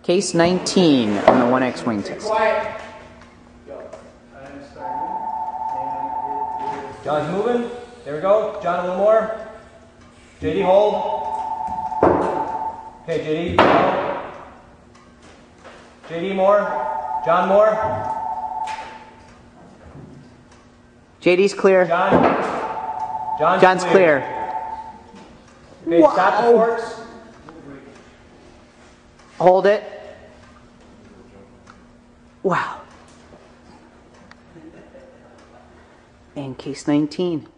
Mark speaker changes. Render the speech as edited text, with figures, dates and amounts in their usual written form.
Speaker 1: Case 19 on the 1X wing test.
Speaker 2: Quiet. John's moving. There we go. John, a little more. JD, hold. Okay, JD, go. JD, more. John, more.
Speaker 1: JD's clear.
Speaker 2: John's clear. Okay,
Speaker 1: wow.
Speaker 2: Stop the forks.
Speaker 1: Hold it. Wow. And case 19.